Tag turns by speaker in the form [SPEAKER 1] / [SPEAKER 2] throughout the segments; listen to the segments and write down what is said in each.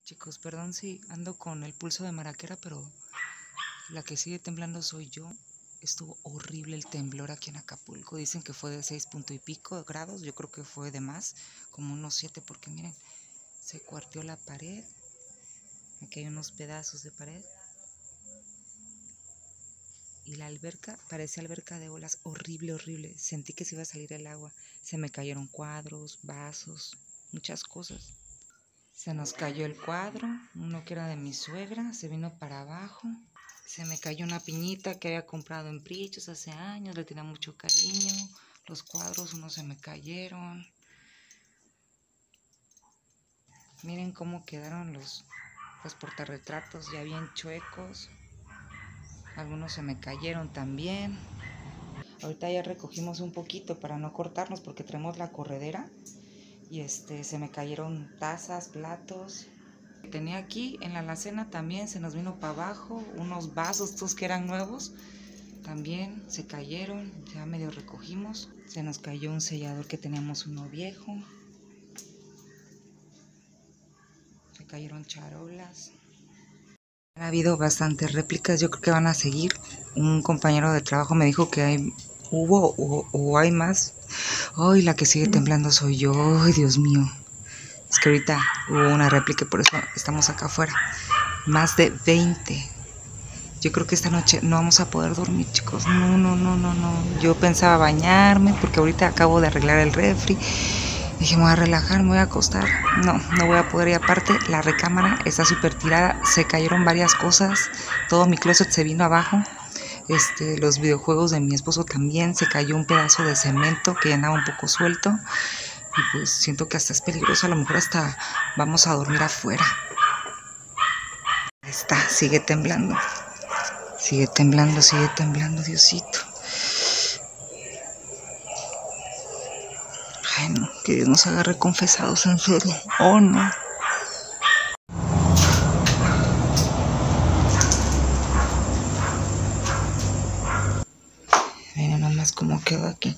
[SPEAKER 1] Chicos, perdón si ando con el pulso de maraquera, pero la que sigue temblando soy yo. Estuvo horrible el temblor aquí en Acapulco. Dicen que fue de 6 punto y pico grados. Yo creo que fue de más, como unos 7, porque miren, se cuarteó la pared. Aquí hay unos pedazos de pared. Y la alberca, parece alberca de olas. Horrible, horrible. Sentí que se iba a salir el agua. Se me cayeron cuadros, vasos, muchas cosas. Se nos cayó el cuadro, uno que era de mi suegra, se vino para abajo. Se me cayó una piñita que había comprado en Prichos hace años, le tenía mucho cariño. Los cuadros, unos se me cayeron. Miren cómo quedaron los portarretratos ya bien chuecos. Algunos se me cayeron también. Ahorita ya recogimos un poquito para no cortarnos porque traemos la corredera. Y se me cayeron tazas, platos. Tenía aquí en la alacena también, se nos vino para abajo. Unos vasos, estos que eran nuevos, también se cayeron. Ya medio recogimos. Se nos cayó un sellador que teníamos uno viejo. Se cayeron charolas. Ha habido bastantes réplicas, yo creo que van a seguir. Un compañero de trabajo me dijo que hubo o hay más. Ay, la que sigue temblando soy yo. Ay, Dios mío. Es que ahorita hubo una réplica, por eso estamos acá afuera. Más de 20. Yo creo que esta noche no vamos a poder dormir, chicos. No. Yo pensaba bañarme porque ahorita acabo de arreglar el refri. Dije, me voy a relajar, me voy a acostar. No voy a poder. Y aparte, la recámara está súper tirada. Se cayeron varias cosas. Todo mi closet se vino abajo. Los videojuegos de mi esposo también. Se cayó un pedazo de cemento que andaba un poco suelto. Y pues siento que hasta es peligroso. A lo mejor hasta vamos a dormir afuera. Ahí está, sigue temblando. Sigue temblando, Diosito. Ay, no, que Dios nos agarre confesados, en serio. Oh, no. Miren nomás cómo quedó aquí.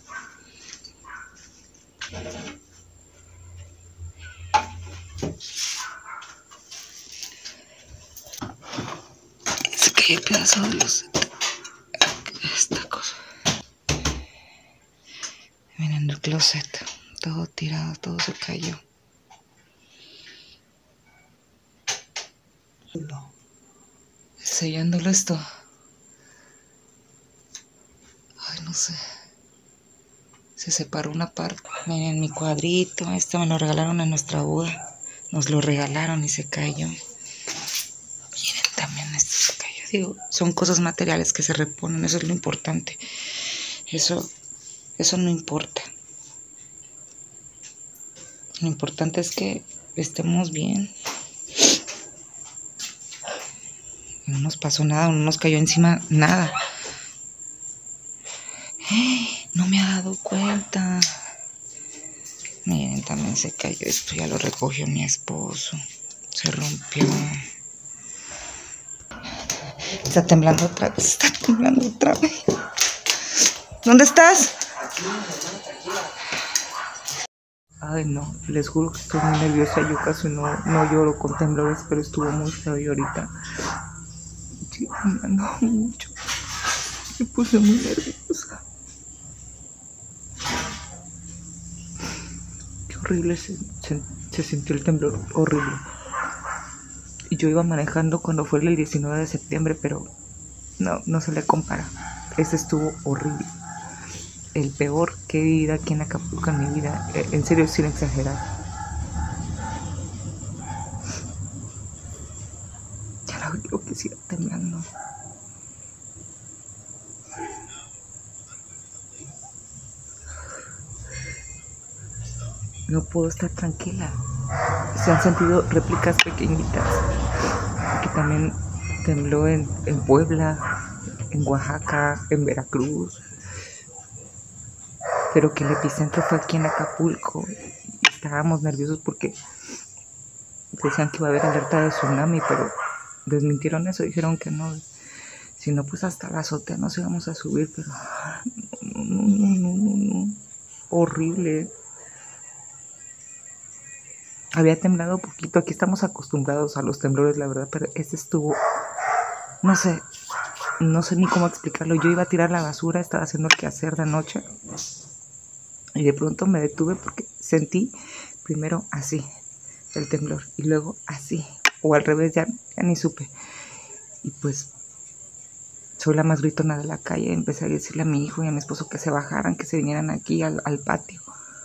[SPEAKER 1] Se cayó el pedazo de luz. Esta cosa. Miren el closet. Todo tirado, todo se cayó. Sellándolo esto. Ay, no sé. Se separó una parte. Miren mi cuadrito. Este me lo regalaron en nuestra boda. Nos lo regalaron y se cayó. Miren, también esto se cayó. Digo, son cosas materiales que se reponen. Eso es lo importante. Eso no importa. Lo importante es que estemos bien. No nos pasó nada, no nos cayó encima nada. No me ha dado cuenta. Miren, también se cayó esto, ya lo recogió mi esposo. Se rompió. Está temblando otra vez, ¿Dónde estás? Ay, no, les juro que estoy muy nerviosa. Yo casi no lloro con temblores, pero estuvo muy feo y ahorita estoy temblando mucho. Me puse muy nerviosa. Qué horrible se sintió el temblor, horrible. Y yo iba manejando cuando fue el 19 de septiembre, pero no se le compara. Ese estuvo horrible. El peor que he vivido aquí en Acapulco en mi vida. En serio, sin exagerar. Ya no quiero que siga temblando. No puedo estar tranquila. Se han sentido réplicas pequeñitas. Que también tembló en Puebla, en Oaxaca, en Veracruz. Pero que el epicentro fue aquí en Acapulco. Y estábamos nerviosos porque decían que iba a haber alerta de tsunami, pero desmintieron eso, dijeron que no. Si no, pues hasta la azotea nos íbamos a subir, pero no. Horrible. Había temblado poquito, aquí estamos acostumbrados a los temblores, la verdad, pero este estuvo, no sé ni cómo explicarlo. Yo iba a tirar la basura, estaba haciendo el quehacer de noche y de pronto me detuve porque sentí primero así el temblor y luego así, o al revés, ya ni supe. Y pues soy la más gritona de la calle, empecé a decirle a mi hijo y a mi esposo que se bajaran, que se vinieran aquí al patio.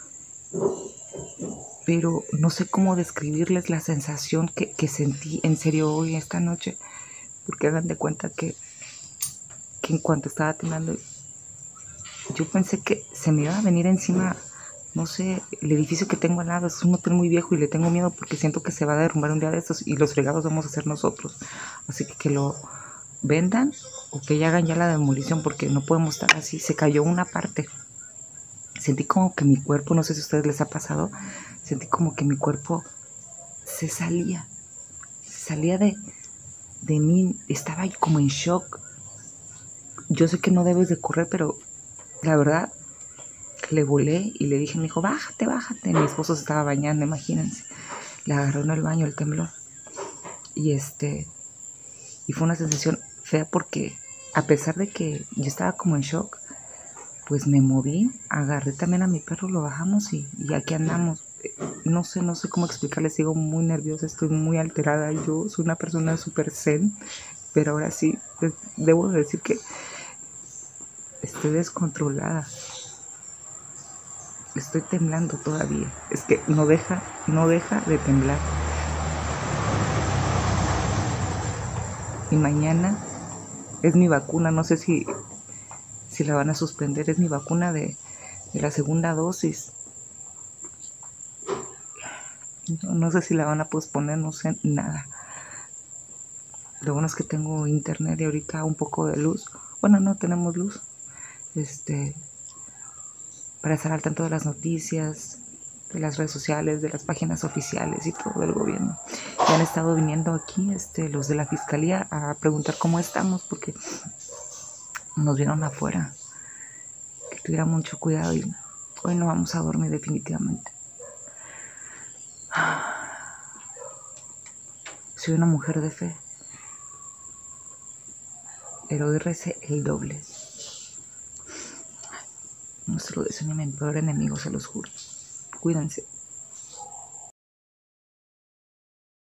[SPEAKER 1] Pero no sé cómo describirles la sensación que sentí en serio hoy, esta noche, porque hagan de cuenta que en cuanto estaba temblando, yo pensé que se me iba a venir encima, no sé, el edificio que tengo al lado. Es un hotel muy viejo y le tengo miedo porque siento que se va a derrumbar un día de estos y los fregados vamos a ser nosotros. Así que lo vendan o que ya hagan ya la demolición porque no podemos estar así. Se cayó una parte. Sentí como que mi cuerpo, no sé si a ustedes les ha pasado, sentí como que mi cuerpo se salía de mí. Estaba como en shock. Yo sé que no debes de correr, pero la verdad le volé y le dije, me dijo, bájate. Mi esposo se estaba bañando, imagínense. Le agarró en el baño el temblor. Y fue una sensación fea porque a pesar de que yo estaba como en shock, pues me moví, agarré también a mi perro, lo bajamos y aquí andamos. No sé cómo explicarles, sigo muy nerviosa, estoy muy alterada. Yo soy una persona súper zen, pero ahora sí, pues, debo decir que estoy descontrolada. Estoy temblando todavía. Es que no deja de temblar. Y mañana es mi vacuna, no sé si la van a suspender, es mi vacuna de la segunda dosis. No sé si la van a posponer, no sé nada. Lo bueno es que tengo internet y ahorita un poco de luz. Bueno, no tenemos luz. Para estar al tanto de las noticias, de las redes sociales, de las páginas oficiales y todo del gobierno. Y han estado viniendo aquí los de la fiscalía a preguntar cómo estamos porque nos vieron afuera. Que tuviera mucho cuidado y hoy no vamos a dormir definitivamente. Soy una mujer de fe, pero hoy recé el doble. No se lo deseo ni a mi peor enemigo, se los juro. Cuídense.